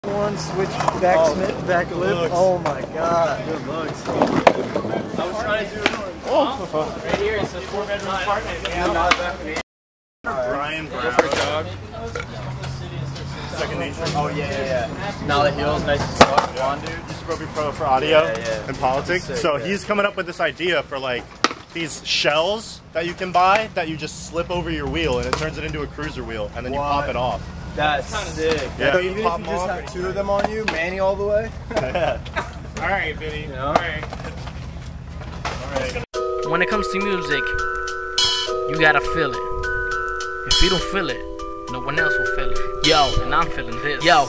One switch back lip. Oh my god. Good looks. I was trying to do right here. It's a 4-bedroom apartment. Brian Brown. Second Nation. Oh yeah. Now the heels, nice as fuck. Blonde dude. He's supposed to be pro for audio and politics. So he's coming up with this idea for like these shells that you can buy that you just slip over your wheel and it turns it into a cruiser wheel and then you pop it off. That's sick. Yeah. So even if you just have 2 of them on you, Manny all the way. Alright, Vinny. Yeah. Alright. When it comes to music, you gotta feel it. If you don't feel it, no one else will feel it. Yo, and I'm feeling this. Yo,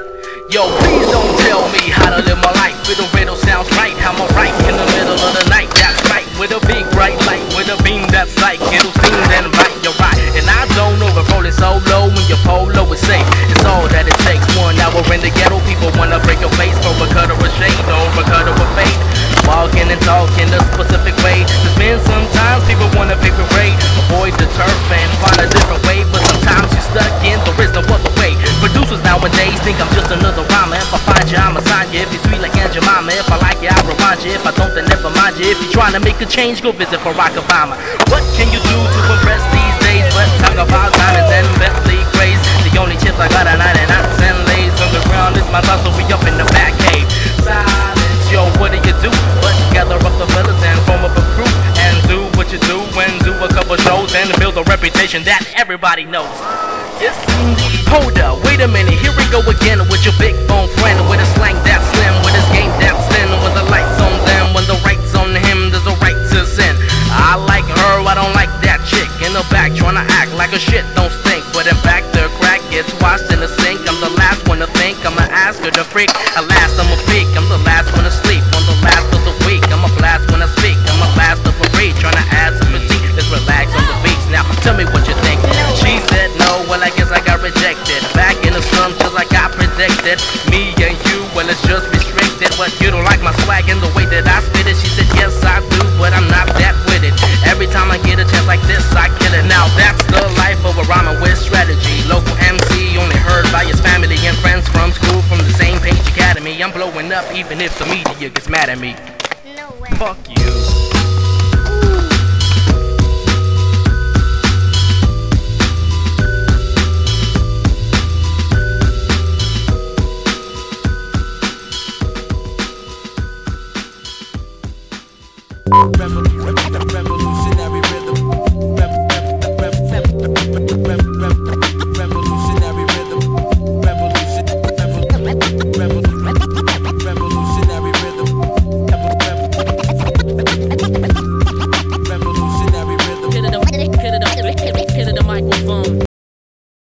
please don't tell me how to live my life. If the riddle sounds right, I'm alright in the middle of the night. That's right, with a big bright light, with a beam that's like it'll seem then right, you're right. And I don't know if rolling so low when your polo is safe. It's all that it takes. 1 hour in the ghetto, people wanna break a face for a cut or a shade, or a cut or a fade. Walking and talking the specific way. There's been sometimes people wanna paper parade, avoid the turf and find a different way. But sometimes you're stuck in, there is no other way. Producers nowadays think I'm just another rhymer. If I find you, I'ma sign you. If you're sweet like Aunt Jemima, if I like you, I'll remind you. If I don't, then never mind you. If you're trying to make a change, go visit Barack Obama. What can you do to impress these days? But talk about diamonds and Bentley Grays. The only chips I got are 99 cent lays. On the ground is my thoughts, so we up in the back cave. Silence, yo, what do you do? But gather up the fellas and form up a group and do what you do and do a couple shows and build a reputation that everybody knows. Yes, indeed. Hold up, wait a minute, here we go again with your big bone friend with a slang that's slim, with his game that's thin, with the lights on them, when the right's on him, there's a right to sin. I like her, I don't like that chick in the back trying to act like a shit don't stink, but in back the crack gets washed in the sink. I'm the last one to think, I'ma ask her to freak. At last I'm a peak, I'm the last one to sleep, I'm the last of the week, I'm a blast when I speak, I'm a last of a breed, trying to add some fatigue. Let's relax on the beats. Now tell me what you think. She said no, well I guess I got rejected. Back in the slum just like I predicted. Me and you, well it's just restricted. But you don't like my swag and the way that I spit it. She said yes I do, but I'm not that with it. Every time I get a chance like this I kill it. Now that's the life of a rhyming with strategy. Local MC only heard by his family and friends from school, from the same page academy. I'm blowing up even if the media gets mad at me. No way. Fuck you.